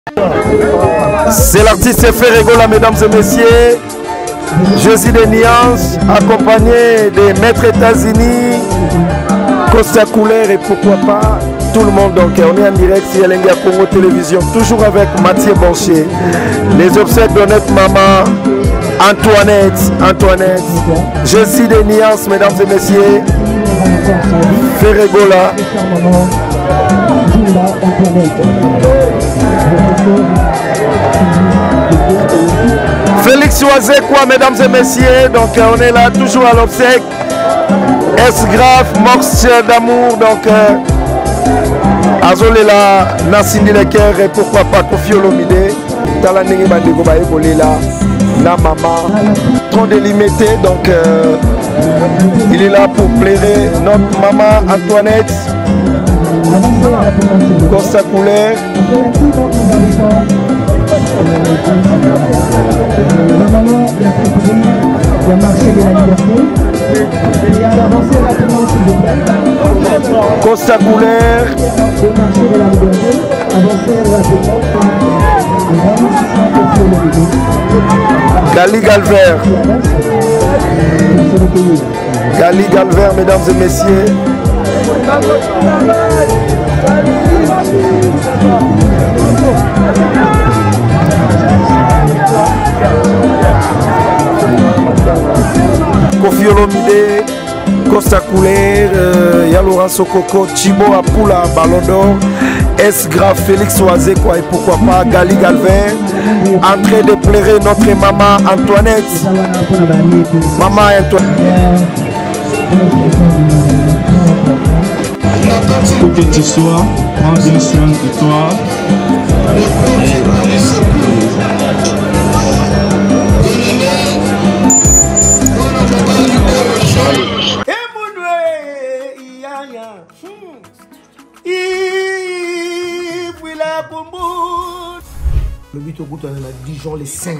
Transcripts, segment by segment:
C'est l'artiste Ferregola, mesdames et messieurs. Je suis des nuances, accompagné des maîtres États-Unis, Costa Couleur et pourquoi pas tout le monde. Donc on est en direct sur Elenga Congo Télévision, toujours avec Mathieu Banché. Les obsèques de notre maman Antoinette. Je suis des nuances, mesdames et messieurs. Ferregola. Félix Oisé, quoi, mesdames et messieurs. Donc on est là toujours à l'obsèque. S-Grave, Mox d'amour. Donc Azolela, Nassindi Leker et pourquoi pas Kofi Olomide. Talanenge Bandego Baebolela, la maman. Trop délimité, donc il est là pour plaire notre maman Antoinette. Costa Couleur. Costa Couleur. Gali Galver. Gali Galver, mesdames et messieurs. Kofi Olomide, Costa Couleur, Yalora Sokoko, Chibo Apula, Ballon d'Or, S-Grave, Félix Oisé, quoi, et pourquoi pas Gali Galver, en train de pleurer notre maman Antoinette. Maman Antoinette. Où que tu sois, prends bien soin de toi. Le but au bout on a Dijon les 5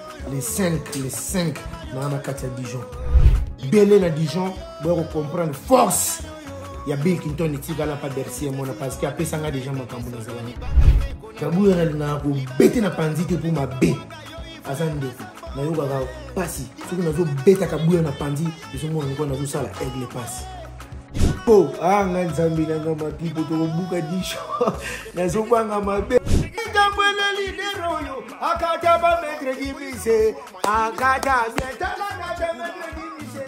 dans la carte Dijon. Belé na Dijon, vous comprendre force. Il y a Bill Clinton et Tigala pas derrière moi parce qu'il y a des gens qui ont été Kabou est là pour bêter na pandite pour ma bé. Azande. Na yo baba passi. Ce que nous bêta Kabou na pandite, ils sont moi on a ça la aigle passe. Po, ah nganzambi na ngama tipo to buka Dijon. Na zo kwa ngama bé. Kamwele leader oyo, akata ba metre gibise, akata bien tala na metre gibise.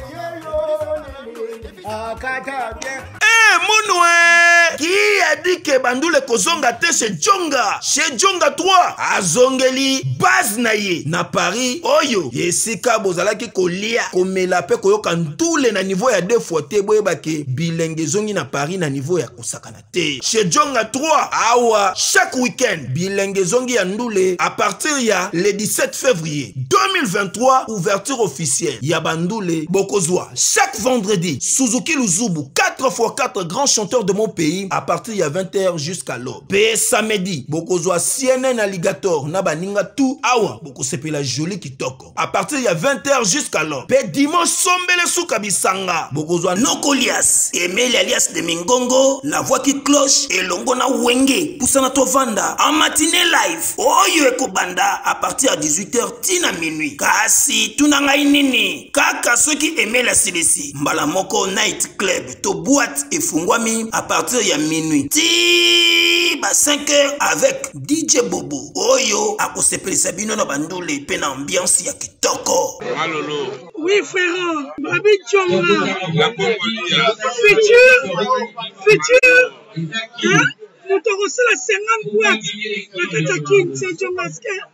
Akata bien. Mounoué qui a dit que Bandoule Kozonga te chez Djonga 3 azongeli base naye na Paris oyo yesika bozalaki kolia komela pe koyoka ndule na niveau ya 2 fois te boyebake bilenge zongi na Paris na niveau ya kosakana te chez Djonga 3 awa chaque week-end bilenge zongi ya ndule à partir ya le 17 février 2023 ouverture officielle ya Bandoule Bokozwa chaque vendredi Suzuki Luzubu 4x4 grands chanteurs de mon pays à partir de 20h jusqu'à l'aube. P samedi, Bokozwa CNN Alligator, Nabaninga tout, awa, Bokosepé la jolie kitoko. À partir de 20h jusqu'à l'aube. P dimanche, Sombele Soukabisanga, Bokozwa Nokolias, Emile alias de Mingongo, la voix qui cloche, et Longona Wenge, Poussana Tovanda, en matinée live, Oyo Ekobanda, à partir de 18h, Tina minuit. Kasi, Tunanga Inini, Kaka, ceux qui aimaient la CDC, Mbalamoko Night Club, to boîte et Fungwami à partir de minuit. Ti ba 5h avec DJ Bobo. Oyo a kosepeli Sabino na Bandoule pe na ambiance ya kitoko. Malolo. Oui frère, Babi Djonga. La Congolia. Futur. Hein? Nous te reçons la 50 boîtes. La Katakin, c'est Djonga.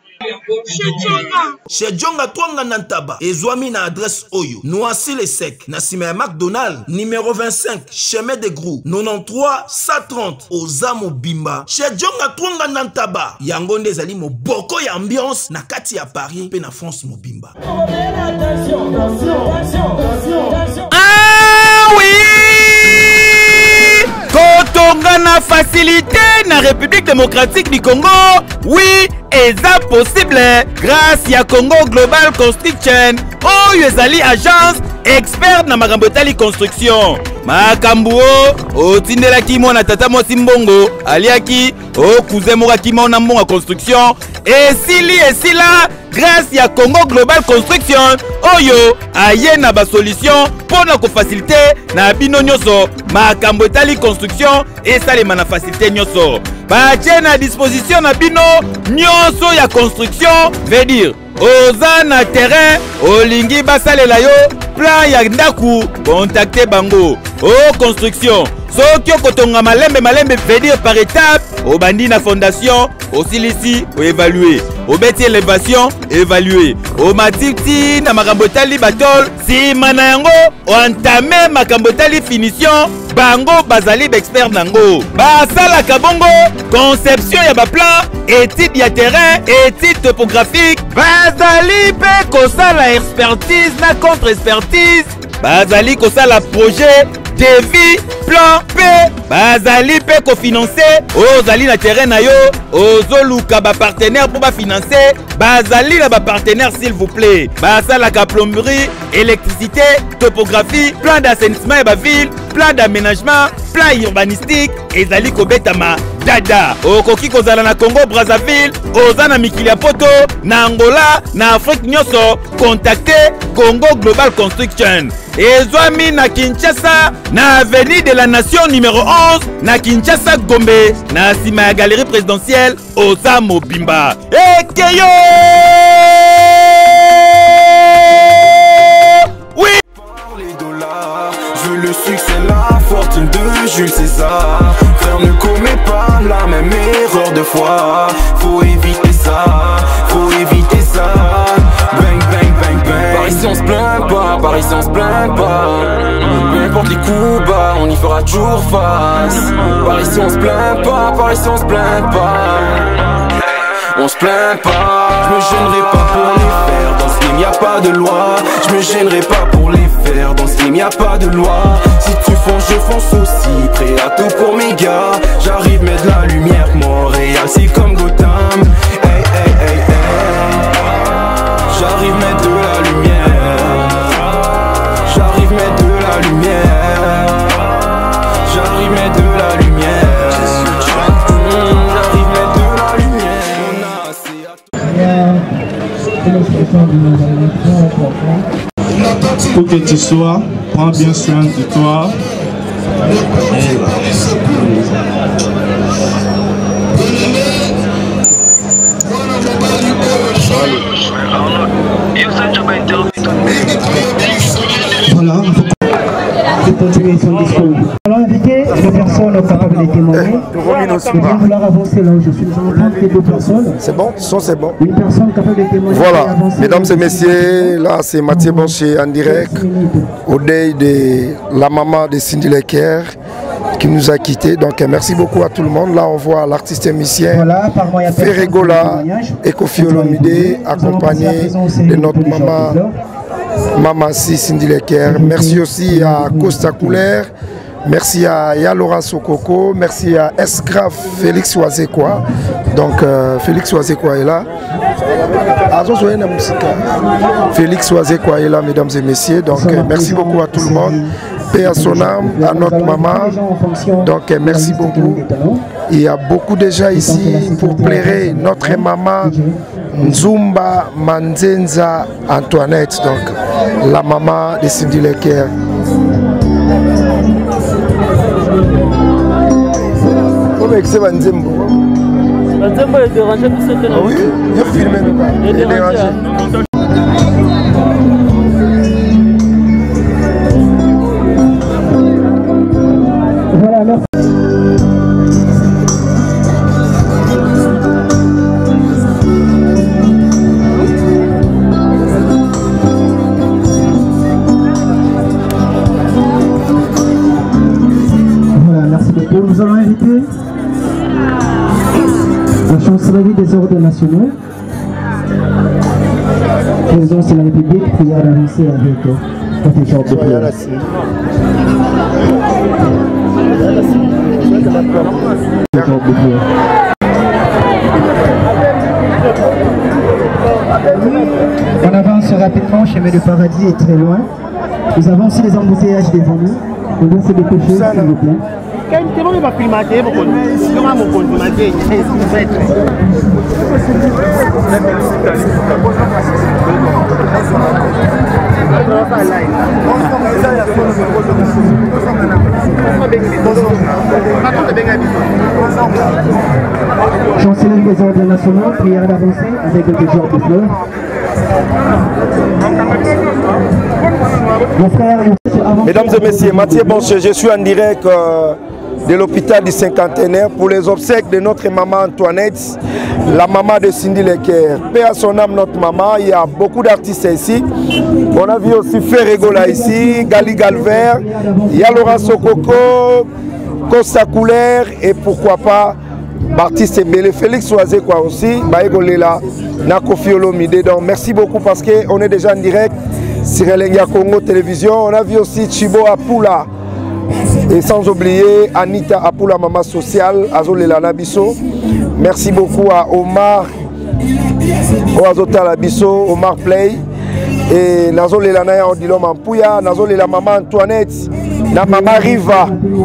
Chez Djonga Twanga Nantaba, Ezwami na adresse Oyo, Noisy les Secs, Nassime McDonald, numéro 25, chemin de Grou, 93 130, Ozamo Bimba. Chez Djonga Twanga Nantaba, Yangonde Zali mo boko ya ambiance, na kati ya Paris, pe na France mo Bimba. Ah oui! Kotonga na facilité na République démocratique du Congo, oui, et ça possible grâce à Congo Global Construction, Oyo ezali agence expert na makambo etali construction. Makambo otindelaki mwana tata mwasi mbongo aliaki cousin mokaki mona mbongo construction esila grâce ya Congo Global Construction oyo aye na ba solution pona ko faciliter na bino nyoso makambo etali construction esalema na faciliter nyoso batie na disposition na bino nyoso ya construction veut dire oza na terrain olingi basalela yo plan ya ndaku contacter bango construction soki okotonga malembe veut dire par étape obandi na fondation osilisi oévaluer obeti élévation évaluer omatiti na makambo etali batol sima na yango oentame makambo etali finition bango bazali expert nango basalaka bongo conception ya baplan étude ya terrain étude topographique bazali mpe kosala expertise na contre expertise bazali kosala projet devis plan P bazali pe kofinancer ozali na terrain na yo ozoluka ba partenaire pour ba financer bazali na ba partenaire s'il vous plaît basalaka plomberie électricité topographie plan d'assainissement et ba ville plan d'aménagement plan urbanistique ezali kobetama dada okoki kozala na Congo Brazzaville oza na mikili ya poto na Angola na Afrique nyonso contacter Congo Global Construction ezwami na Kinshasa na avenue de la Nation numéro 11 na Kinshasa Gombe na sima ya galerie présidentielle oza mobimba ekeyo oui. Les dollars, je veux le succès, la fortune de Jules César. Frère, ne commets pas la même erreur de fois. Faut éviter ça, faut éviter ça. Bang, bang, bang, bang. Par ici on se plaint pas, par ici on se plaint pas. Peu importe les coups bas, on y fera toujours face. Par ici on se plaint pas, par ici on se plaint pas. On se plaint pas, je me gênerai pas pour les faire. Dans ce game y a pas de loi. Je me gênerai pas pour les faire. Dans ce game y a pas de loi. Si tu fonces, je fonce aussi. Prêt à tout pour mes gars. J'arrive mettre de la lumière. Montréal c'est comme Gotham. Hey hey hey hey. J'arrive mettre de la lumière. J'arrive mettre de la lumière. J'arrive mettre de la lumière. Où que tu sois, prends bien soin de toi. Voilà, il faut continuer son discours. Alors, inviter les personnes capables de témoigner. Je viens vouloir avancer là où je suis. Nous allons prendre les deux personnes. C'est bon, c'est bon. Une personne capable de témoigner. Voilà, mesdames et messieurs, là c'est Mathieu Bonché en direct au deuil de la maman de Cindy Lecker qui nous a quittés. Donc merci beaucoup à tout le monde. Là on voit l'artiste musicien voilà, Ferregola et Kofi Olomide accompagné de notre maman. Maman Cindy Lecker. Merci aussi à Costa Couleur. Merci à Yalora Sokoko. Merci à Esgraf Félix Wazekwa. Donc Félix Wazekwa est là. Félix Wazekwa est là, mesdames et messieurs. Donc merci beaucoup à tout le monde. Paix à son âme, à notre maman. Donc merci beaucoup. Il y a beaucoup déjà ici pour plaire notre maman Nzumba Manzenza Antoinette, donc la maman de Cindy Lecker. C'est Banzembo. Banzembo est dérangé pour cette année. Oui, il est filmé. Il est dérangé. Voilà, alors. Nous allons inviter la chancellerie des ordres nationaux, présidence de la République, prière avancée avec les gens de prière. On avance rapidement, chemin du paradis est très loin. Nous avons aussi les embouteillages devant nous. On doit se dépêcher, s'il vous plaît. Chancelier des ordres nationaux, prière d'avancer avec quelques genres de fleurs. Mesdames et messieurs, Mathieu Boncher, je suis en direct de l'hôpital du cinquantenaire pour les obsèques de notre maman Antoinette, la maman de Cindy Lecker. Paix à son âme, notre maman. Il y a beaucoup d'artistes ici. On a vu aussi Ferrego là ici, Gali Galver, il y a Laurent Sokoko, Costa Couleur et pourquoi pas Baptiste Belé, Félix Oisé quoi aussi, Baïgolela, Nako Fiolomide. Donc merci beaucoup parce qu'on est déjà en direct sur Elengia Congo Télévision. On a vu aussi Chibo Apula. Et sans oublier Anita Apula, maman sociale, Azolela Nabiso. Merci beaucoup à Omar, Oazota Labiso, Omar Play. Et Nazolela Naya Odilom Ampouya, Nazolela maman Antoinette, na maman Riva.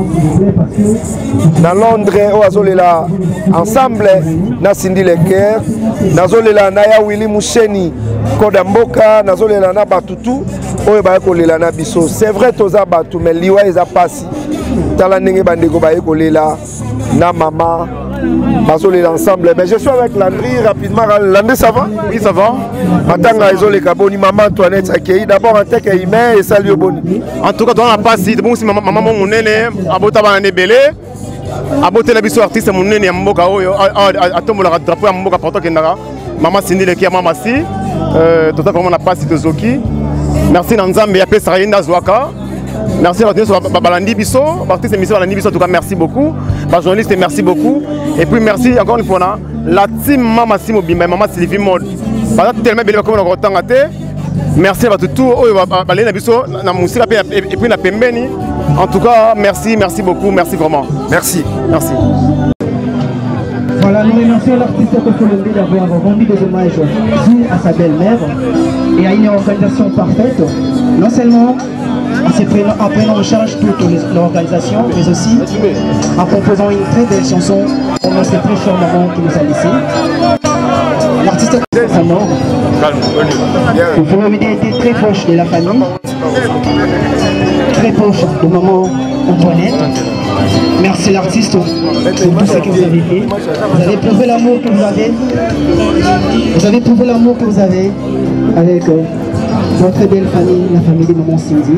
Dans Londres, Oazolela ensemble, na Cindy Lecker. Nazolela Naya Willy Moucheni, Kodamboka, Nazolela na Batutu. C'est vrai toza batu mais liwa eza pasi tala ndenge bandeko baye kolela na maman bazolela ensemble. Mais je suis avec Landry rapidement. Landry, ça va? Oui, ça va. Matanga ezole kaboni maman Antoinette accueilli d'abord en tant qu'humain et salut au boni. En tout cas dans la pasi bon si maman monene abota bana belé abota la biso artiste monene ya mboka oyo atombola drapeau ya mboka porto kendaka maman Cindy Lecker maman si tout ça vraiment la pasi de Zoki. Merci Nanzambe ya pesa yenda zwaka. Merci à Balandi Bisso, artiste émission Balandi Bisso, en tout cas merci beaucoup. Journaliste, merci beaucoup. Et puis merci encore une fois la team Mama Simo Bimba, Mama Sylvie Mode. Tellement belle comme on a autant gâté. Merci à tout Balandi Bisso, na musika et puis na pembeni. En tout cas merci, merci beaucoup, merci vraiment. Merci. Merci. Voilà, nous remercions l'artiste Kofolombe d'avoir rendu des hommages à sa belle-mère et à une organisation parfaite, non seulement en prenant en charge toute l'organisation, mais aussi en composant une très belle chanson pour notre très cher maman qui nous a laissé. L'artiste est sa mort. Kofolombe était très proche de la famille, très proche de maman Antoinette. Merci l'artiste pour tout ce que vous avez fait. Vous avez prouvé l'amour que vous avez. Vous avez prouvé l'amour que vous avez avec votre belle famille, la famille de maman Cindy.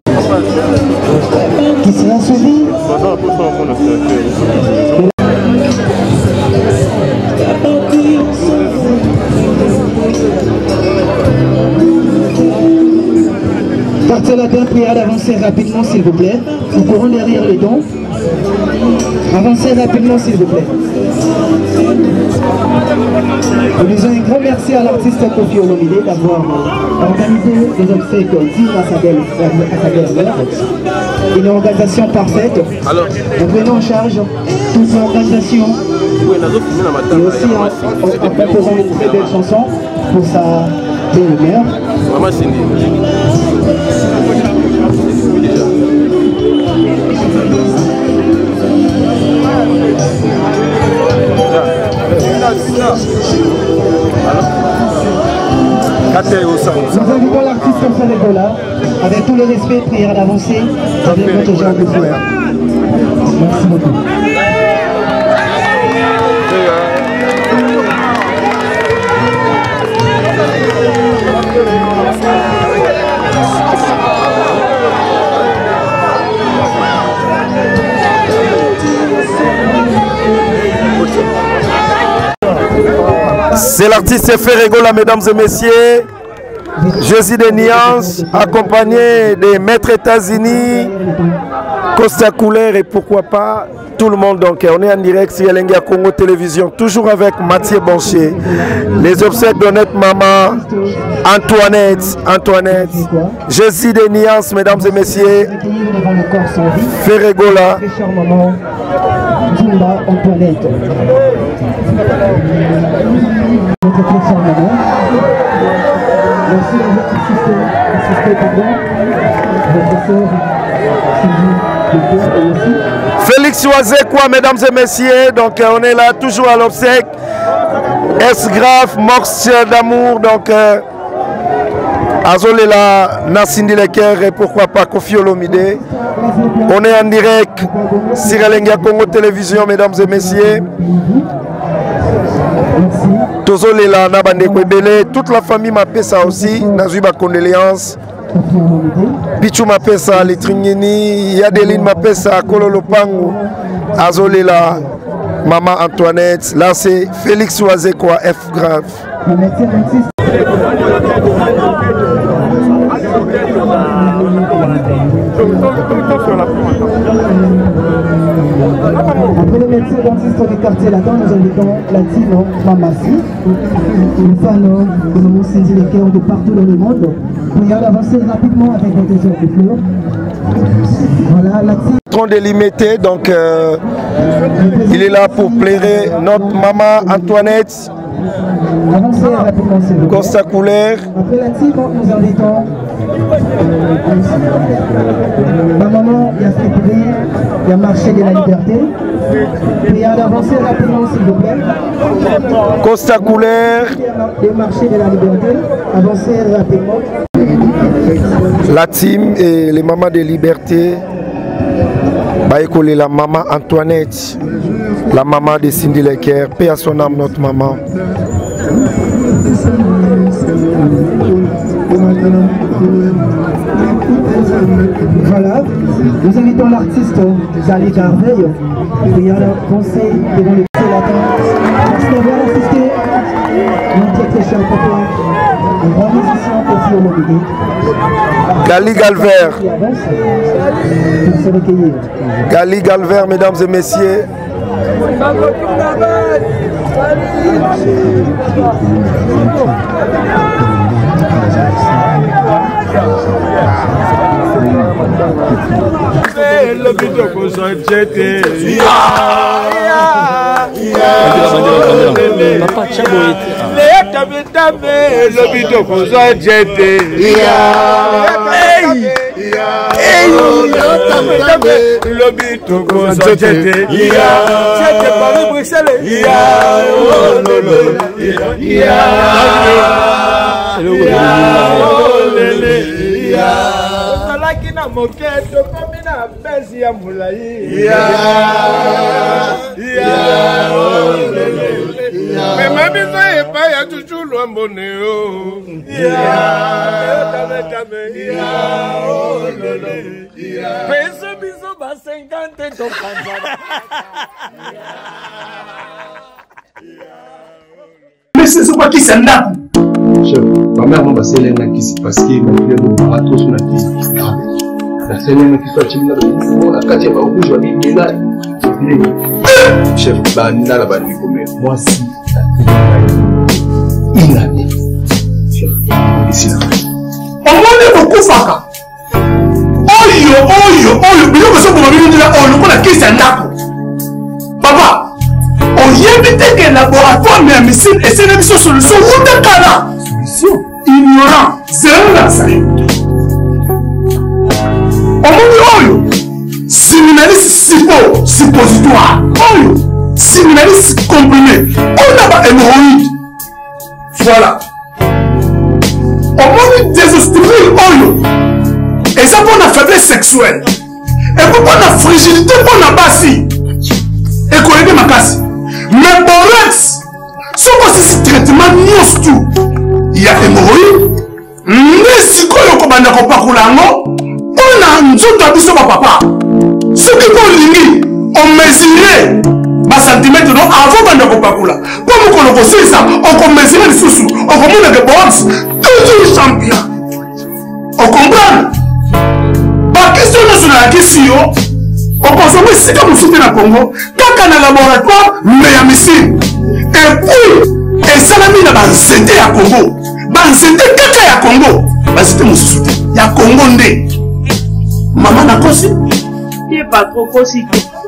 Qui sera suivi. Partez la bien, prière d'avancer rapidement s'il vous plaît. Nous courons derrière les dons. Avancez rapidement s'il vous plaît. Nous disons un grand merci à l'artiste Kofi Olomide d'avoir organisé des obsèques dignes à sa belle-mère. Une organisation parfaite. Nous prenons en charge toute l'organisation et aussi en composant une très belle chanson pour sa belle-mère. Nous invitons l'artiste Ferregola avec tout le respect, prière d'avancer avec votre genre de fleurs. Merci beaucoup. C'est l'artiste Ferregola, mesdames et messieurs. Jésus de Nuance, accompagné des maîtres États-Unis, Costa Couleur et pourquoi pas tout le monde. Donc on est en direct sur Elengia Congo Télévision, toujours avec Mathieu Boncher. Les obsèques de notre maman Antoinette. Jésus de Nuance, mesdames et messieurs. Ferregola. Antoinette. Notre très chère maman. Merci d'avoir assisté, pardon. Félix Wazekwa, mesdames et messieurs, donc on est là toujours à l'obsèque. S-Graph, Mox d'amour, donc Azolela, Nassindi Leker et pourquoi pas Kofi Olomide. On est en direct sur Alenga Congo Télévision, mesdames et messieurs. Tozolela, Nabande Kwebele, toute la famille m'appelle ça aussi, Nazuba condoléances. Pichou m'appelle ça, Litringini, Yadeline m'appelle ça, Kololo Pango, Azolela, Maman Antoinette, là c'est Félix Wazekwa, F grave. Après le médecin dentiste du quartier latin, nous invitons Latino Mamassi, une fan que nous avons saisi les cœurs de partout dans le monde. Prions d'avancer rapidement avec votre heures de fleurs. Voilà, Latino. Délimité, donc il est là pour plaire notre maman Antoinette. Avancez rapidement, s'il vous plaît. Costa Couleur. Après Latino, nous invitons ma maman, il y a Frédéric, il y a Marché de la Liberté. Prions d'avancer rapidement, s'il vous plaît. Costa Couleur. Le Marché de la Liberté, avancez rapidement. La team et les mamans de liberté. La maman Antoinette, la maman de Cindy Leker, paix à son âme, notre maman. Voilà, nous invitons l'artiste Zali Garveille, qui a conseil devant le latin. Merci d'avoir assisté. Notre très cher papa, un grand musicien aussi au Mobilier. Gali Galver. Gali Galver, mesdames et messieurs. Mais c'est quoi qui s'en a? Ma mère m'a passé l'un qui s'est parce que ma fille nous parle tous sur la piste. La scène qui soit chimna la katia ba rouge wa bingela. Chef banda la bandi comme moi si une année. Ici là. On m'a beaucoup faka. Oyo, bilo ko so ko mabini la ono ko la kisa ndako. Papa, on y évite que laboratoire mais missile et c'est une solution ou de cana. Solution ignorant, c'est là ça. Oyo, séminaliste suppositoire. Oyo, séminaliste comprimé. On a pas hémorroïde. Voilà. On m'a désostérile oyo. Et ça pour la faiblesse sexuelle. Et pour la fragilité pour la bassi. Et qu'on aide ma casse. Mais borex, ce que traitement nous tout. Il y a hémorroïde. Mais si on a un parcours, on a un jour d'habitude papa. Ce qui est on mesurait ma centimètre avant de parcours. Comme on a ça, on mesurait les sous-sous. On commande des box. Toujours champion. On comprend? La question nationale, la question, on consomme ici comme nous dans le Congo, quand on a un laboratoire, mais il y a missile. Et puis, et ça l'a mis dans la santé à Congo. Dans la santé, quand il y a Congo, c'était mon soutien. Il y a Congo ndé. Maman n'a pas si. Il n'est pas trop possible.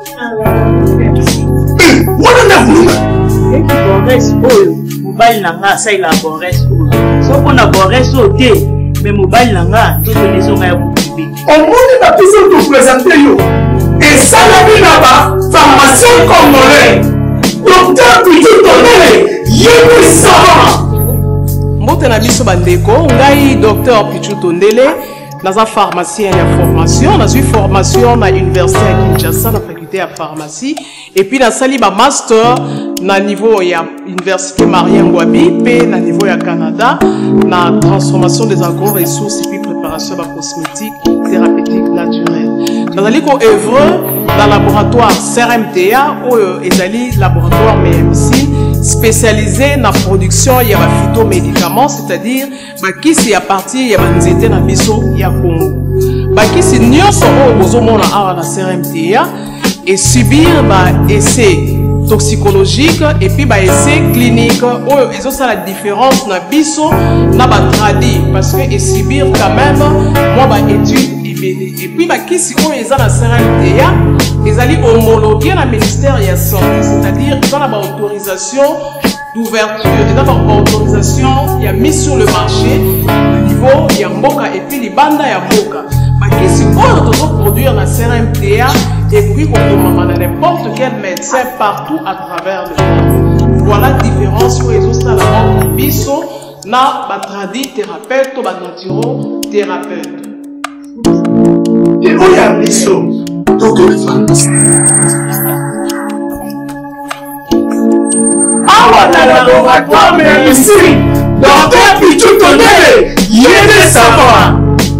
On a un boulot. Et puis, Boris, mobile n'a ça, il a Boris. Sauf qu'on a Boris au thé, mais mobile n'a tout les hommes. subir. Au monde n'a plus de présenter yo. Et ça la vie là-bas, pharmacien congolais. Docteur Pichu Tondele, yébi savant. Mbote na biso bandeko, ngai Docteur Pichu Tondele, naza pharmacien ya formation, na suis formation na université à Kinshasa na faculté ya pharmacie et puis na sali ba master na niveau ya université Marien Ngouabi pe na niveau ya Canada na transformation des agro-ressources et puis préparation de cosmétiques thérapeutiques naturelles. Nazali ko œuvre dans laboratoire CRMTA ou ezali laboratoire MMC spécialisé dans la production de phytomédicaments, c'est-à-dire qui à partir de nzete na biso ya Congo. Bakisi nyonso oyo bozomona awa na CRMTA et subir essai toxicologique et puis essai clinique oyo ezosala la différence na biso na tradi parce que et subir quand même moi étude et puis bakisi oyo eza na CRMTA ezali homologué na ministère ya santé, c'est-à-dire dans la autorisation d'ouverture et dans la autorisation il y a mis sur le marché au niveau ya mboka et puis libanda ya mboka bakisi oyo tozo produire na CRMTA et puis on a n'importe quel médecin partout à travers le monde. Voilà la différence où ils ont ça la biso na batradi thérapeute ou naturo thérapeute. Et où il y a biso donc les pharmacies. Awa na laboratoire mais ici Docteur Pichu Tondele, yébi savant.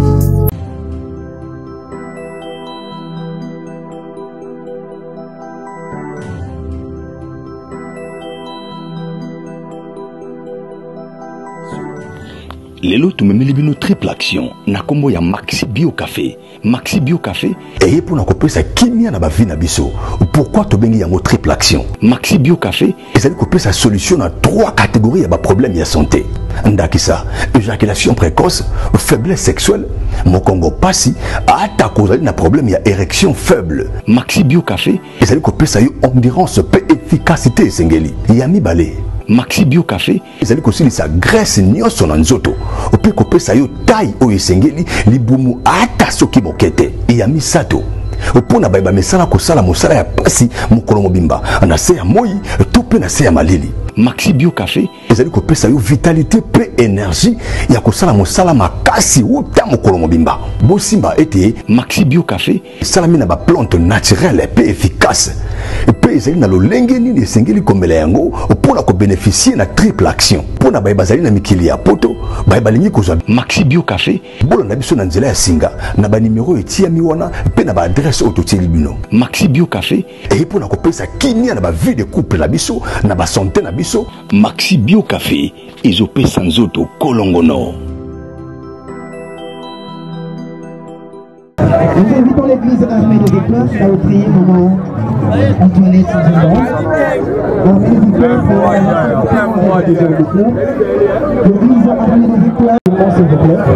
Lelo tumemeli bino triple action na kombo ya Maxi Bio Café. Maxi Bio Café eye pour na kopesa kimia na ba vie na biso. Pourquoi to bengi yango triple action? Maxi Bio Café ezali kopesa solution na 3 catégories ya ba problème ya santé. Ndakisa, éjaculation précoce, faiblesse sexuelle, mokongo pasi, ata kozali na problème ya érection faible. Maxi Bio Café ezali kopesa yo endurance pe efficacité esengeli. Yami balé. Maxi Bio Café ezali kosilisa graisse nyonso na nzoto ope kopesa yo taille oyo esengeli libumu ata soki mokete ya misato opona bayeba mesala kosala mosala ya pasi mokolo mobimba na se ya moi to pe na se ya malili. Maxi Bio Café ezali kopesa yo vitalité pe énergie ya kosala mosala makasi uta mokolo mobimba. Bosimba ete Maxi Bio Café salami na ba plante naturelle pe efficace pe ezali na lolenge nini esengeli komela yango mpona kobénéficier na triple action mpona bayeba zali na mikili ya poto bayeba lingi kozwa Maxi Bio Café bolanda biso na nzela ya singa na banimero etiami wana pe na baadresse oyo totieli bino. Maxi Bio Café eye mpona kopesa kimia na bavie de couple na biso na basanté na biso. Maxi Bio Café ezopesa nzoto kolongono. Nous invitons l'église armée de Déclin à prier maman Antoinette Djimba. Armée de Déclin pour l'église armée de Déclin, s'il vous plaît.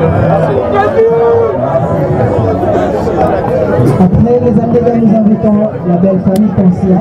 Après les appels, nous invitons la belle famille Pensia.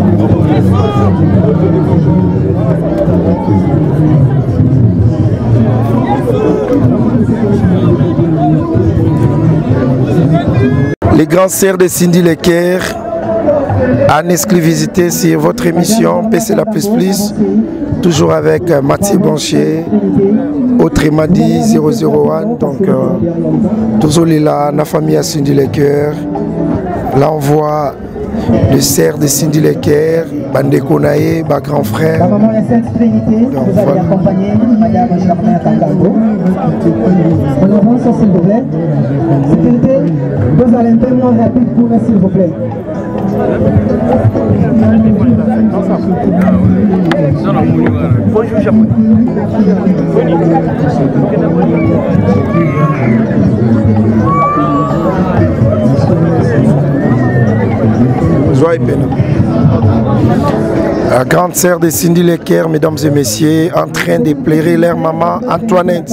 Les grands sœurs de Cindy Lecker en exclusivité sur votre émission PC La Plus Plus, toujours avec Mathieu Banchier, Autremadi 001, donc toujours là, la famille à Cindy Lecker. Là on voit le cerf de Cindy Lecker, Bandeko Naé, ma grand frère. La maman est Sainte Trinité, vous allez accompagner Madame Charmin Tangango. On avance s'il vous plaît. Sécurité, vous allez un peu moins rapide pour nous s'il vous plaît. Bonjour japonais. La grande sœur de Cindy Lecker, mesdames et messieurs, en train de plairer leur maman Antoinette.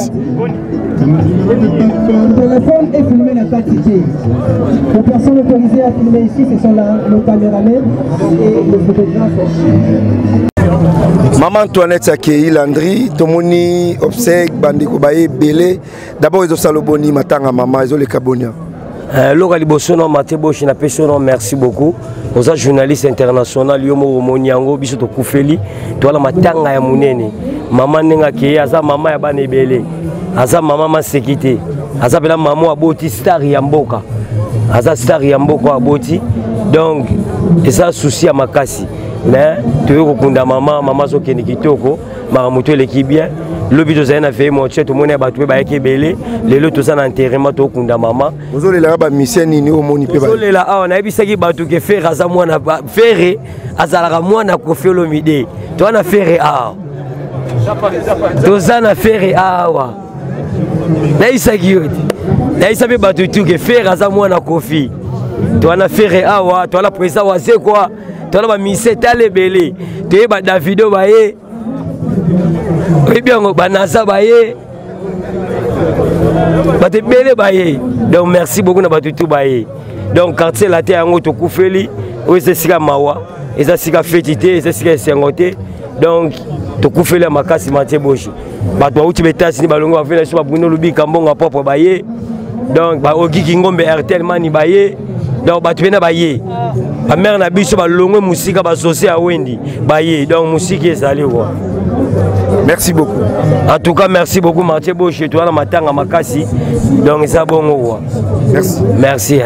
Le téléphone est filmé dans ta ticket. Les personnes autorisées à filmer ici, ce sont nos caméramans et les photographes. Maman Antoinette Akei Landry, Tomoni, Obsèque, Bandiko Baye, Belé. D'abord, ils ont saloboni, matanga maman, ils ont les cabonia. Loka libosono Mathieu Boshi na pesono merci beaucoup. Oza journaliste international yomo moniango biso to kufeli to la matanga ya munene. Mama nenga ke aza mama ya bana ebele. Aza mama masekité. Aza bela mama aboti star ya mboka. Aza star ya mboka aboti. Donc eza souci ya makasi. Mais tu okunda mama zo keni kitoko, mama moto eleki bien. Lobi tozali na feye mon chet omoni bato ba ekebele lelo toza na enterrement to kunda mama ozolela ba mission nini omoni pe ba ozolela awa na yebisaki bato ke Ferre aza mwana Ferre azalaka mwana Koffi Olomide to na Ferre awa toza na Ferre awa na isaki yote na isabe bato tu ke Ferre aza mwana Koffi to na Ferre awa to la presa waze kwa to la ba mission talebele to ba Davido ba ye. Oui bien, Banaza Baye, Batebele Baye. Donc merci beaucoup na Batutu Baye. Donc quartier la terre en auto Koufeli, oui c'est Sika Mawa, et ça Sika Fétité, et ça Sika Sengote. Donc to Koufeli à Makasi Mathieu Boshi. Batwa uti betasi ni balongo afela sur Bruno Lubi Kambonga propre Baye. Donc ba Ogi Kingombe RTL Mani Baye. Donc Batubena Baye. Ma mère na biso balongo musika ba associé à Wendy Baye. Donc musique est allé quoi. Merci beaucoup. En tout cas, merci beaucoup Mathieu Boshi. Toi, la matanga makasi. Donc, c'est bon. Merci. Merci.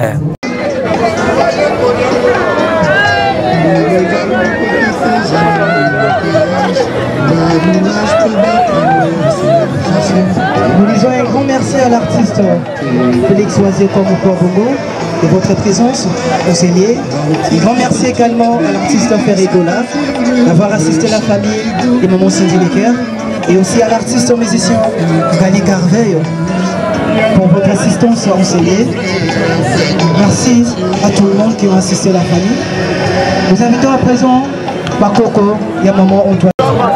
Nous disons un grand merci à l'artiste Félix Oisé Bongo de votre présence au Célier. Un grand merci également à l'artiste Ferregola d'avoir assisté la famille et maman Cindy Lecker, et aussi à l'artiste musicien Gali Carveil pour votre assistance au Célier. Merci à tout le monde qui a assisté la famille. Nous invitons à présent Bakoko et à maman Antoine.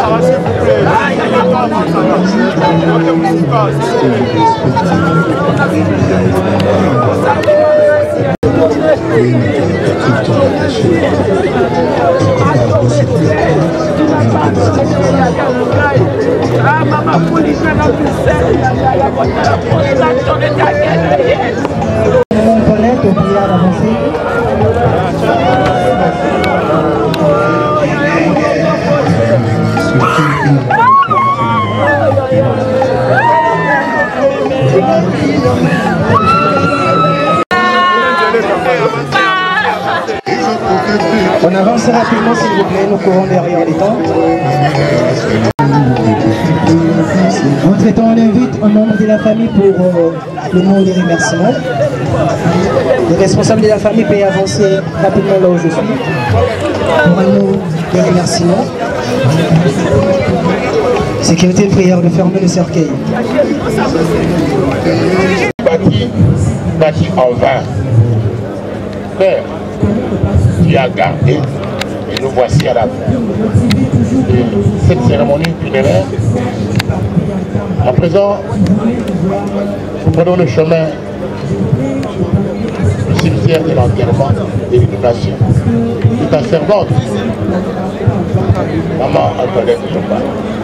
On avance rapidement s'il vous plaît, nous courons derrière les tentes. Entre-temps, on invite un membre de la famille pour le mot de remerciement. Le responsable de la famille peut avancer rapidement là où je suis pour un mot de remerciement. Sécurité de prière de fermer le cercueil. Bâti en vain. Père, tu as gardé et nous voici à la fin de cette cérémonie funéraire. À présent, nous prenons le chemin du cimetière de l'enterrement et de l'inhumation de ta servante, maman Antoinette Chopin.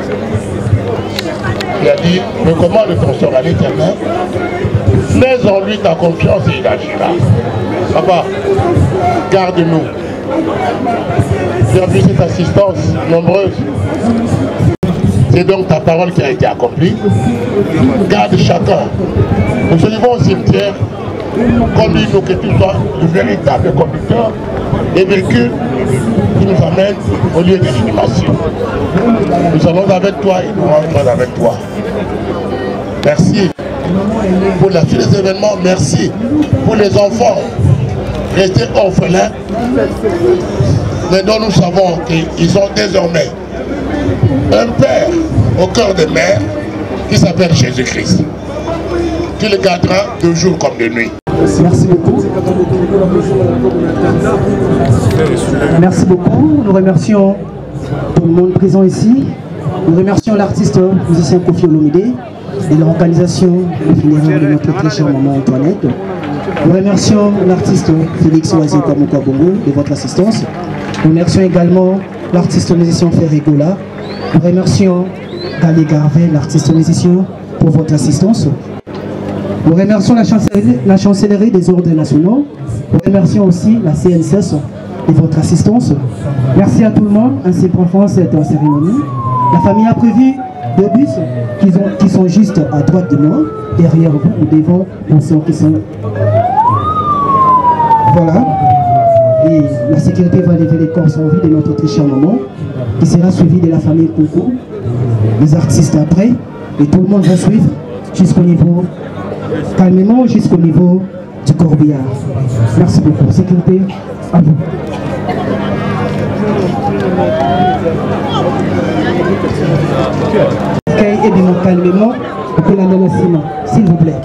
Tu as dit, recommande ton sort à l'Éternel, mets en lui ta confiance et il agira. Papa, garde-nous. Tu as vu cette assistance nombreuse. C'est donc ta parole qui a été accomplie. Garde chacun. Nous arrivons au cimetière. Conduis-nous que tu sois le véritable conducteur des véhicules qui nous amènent au lieu de l'inhumation. Nous allons avec toi et nous rentrons avec toi. Merci pour la suite des événements. Merci pour les enfants restés orphelins. Mais dont nous savons qu'ils ont désormais un père au cœur des mères qui s'appelle Jésus-Christ. Tu le garderas de jour comme de nuit. Merci beaucoup. Merci beaucoup. Nous remercions tout le monde présent ici. Nous remercions l'artiste musicien Koffi Olomide et l'organisation du funéraire de notre très chère maman Antoinette. Nous remercions l'artiste Félix Oisé Bongo de votre assistance. Nous remercions également l'artiste musicien Ferregola. Nous remercions Gali Garvey, l'artiste musicien, pour votre assistance. Nous remercions la chancellerie des ordres nationaux. Nous remercions aussi la CNCS de votre assistance. Merci à tout le monde ainsi pour cette cérémonie. La famille a prévu 2 bus qui sont juste à droite de moi, derrière vous ou devant pour ceux qui sont... Voilà. Et la sécurité va lever les corps sans vie de notre très cher maman, qui sera suivi de la famille Coco, les artistes après, et tout le monde va suivre jusqu'au niveau, calmement jusqu'au niveau du corbillard. Merci beaucoup. Sécurité, à vous. Et bien calmement, s'il vous plaît.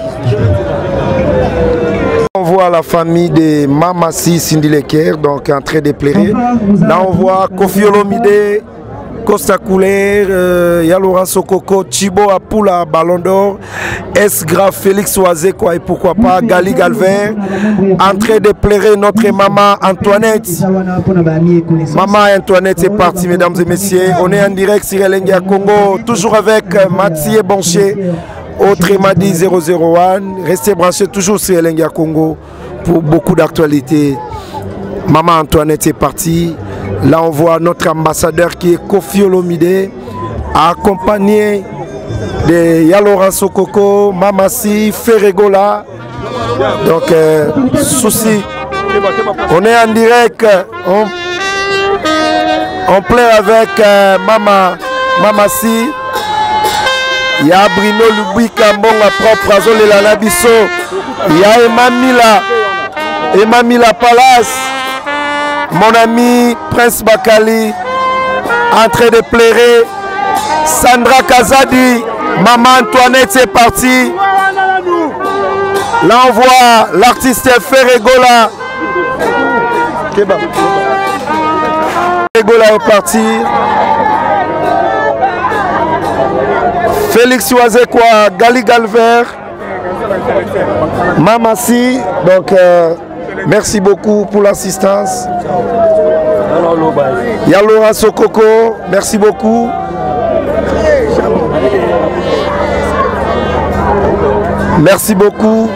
On voit la famille de Mamassi Cindy Leker, donc en train de pleurer. Là on voit Kofi Olomide, Costa Couleur, Yalora Sokoko, Thibaut Apula, Ballon d'Or, S-Grave, Félix Oazé, quoi, et pourquoi pas, Gali Galvin, en train de pleurer notre maman Antoinette. Maman Antoinette est partie, mesdames et messieurs. On est en direct sur Elengia Congo, toujours avec Mathieu Bonché. Autre Madi 001, restez branchés toujours sur Elengia Congo pour beaucoup d'actualités. Maman Antoinette est partie. Là on voit notre ambassadeur qui est Kofi Olomide, accompagné de Yalora Sokoko, Mamassi, Ferregola. Donc souci, on est en direct, on pleure avec Mamassi. Il y a Bruno Lubika Mbonga propre Azol et la Nabiso. Il y a Emamila Palace. Mon ami Prince Bakali en train de pleurer. Sandra Kazadi, Maman Antoinette c'est parti. Là on voit l'artiste Ferregola. Ferregola est parti. Félix Oazé quoi, Gali Galver, Mamassi, donc merci beaucoup pour l'assistance. Yalora Sokoko, merci beaucoup. Merci beaucoup.